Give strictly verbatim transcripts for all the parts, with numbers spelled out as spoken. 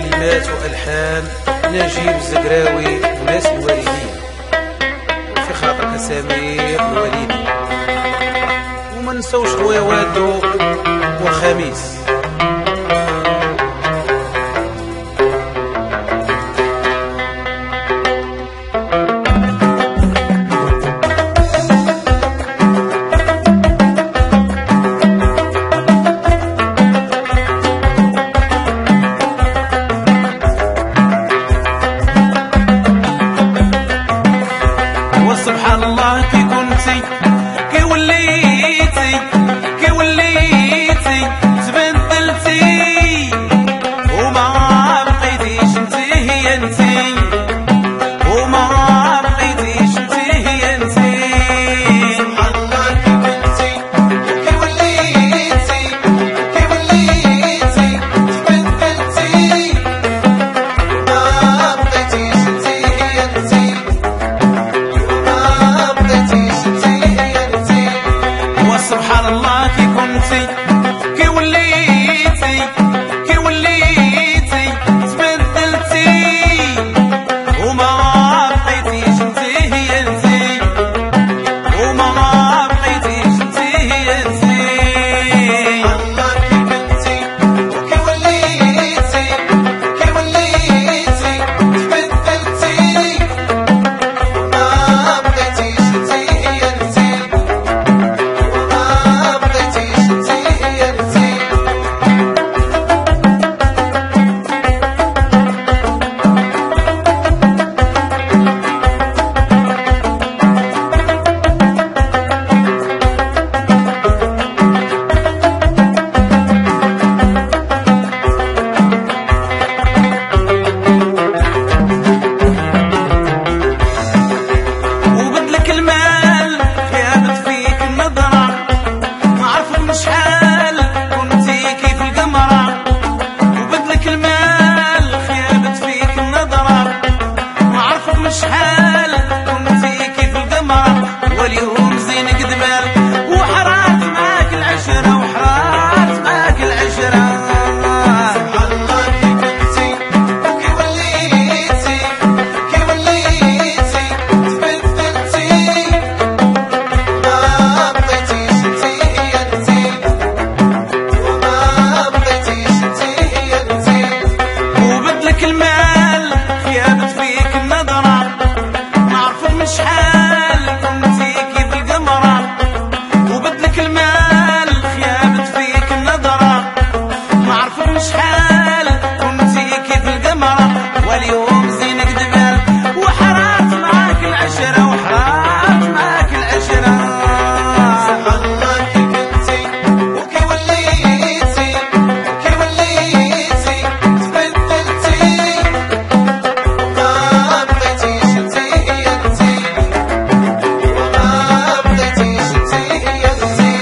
كلمات والحان نجيب الزقراوي وناس الوالدين، وفي خاطرك سمير الوالدي، وما نسوش خويا وادو وخميس. سبحان الله كي كنتي كي وليتي كي وليتي تبدلتي وما بقيتيش انتي هي انتي وما بقيتيش انتي هي انتي. سبحان الله كي كنتي كي وليتي كي وليتي تبدلتي وما بقيتيش انتي هي انتي سبحان الله كي كنتي كي وليتي كي وليتي تبدلتي وما بقيتيش انتي هي انتي وما بقيتيش انتي هي انتي. سبحان الله كي كنتي كي وليتي كي وليتي تبدلتي وما بقيتيش انتي هي انتي واليوم زينك دبال وحرات معاك العشرة وحرات معاك العشرة. سبحان الله كي كنتي كي وليتي كي وليتي تبدلتي وما بقيتيش انتي هي انتي وما بقيتيش انتي هي انتي. وبدلك المال خيابت فيك النظرة ما عرفت من شحال كنتي كيف القمرة وبدلك المال خيابت فيك النظرة ما عرفت من شحال كنتي كيف القمرة واليوم زينك دبال وحرات معاك العشرة وحرات معاك العشرة. سبحان الله كي كنتي وكي وليتي كي وليتي تبدلتي وما بقيتيش انتي هي انتي وما بقيتيش انتي هي انتي.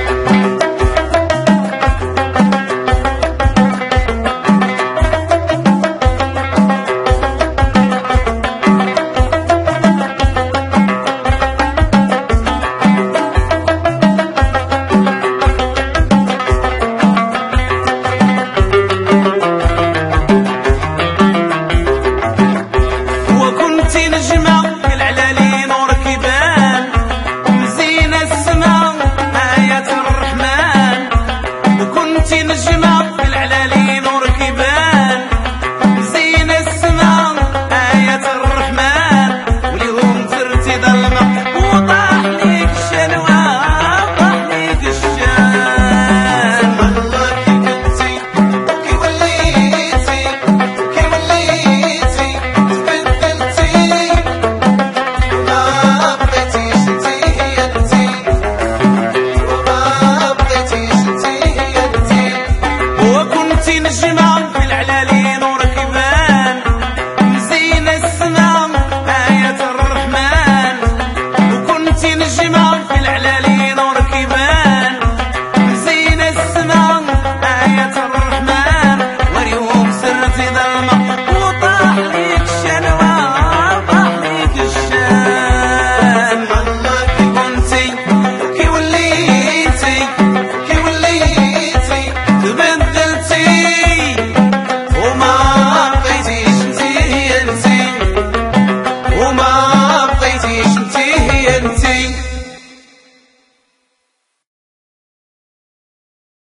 وكنتي نجمة في العلالين وركبان مزينة السما آيات الرحمن وكنتي نجمة في العلالين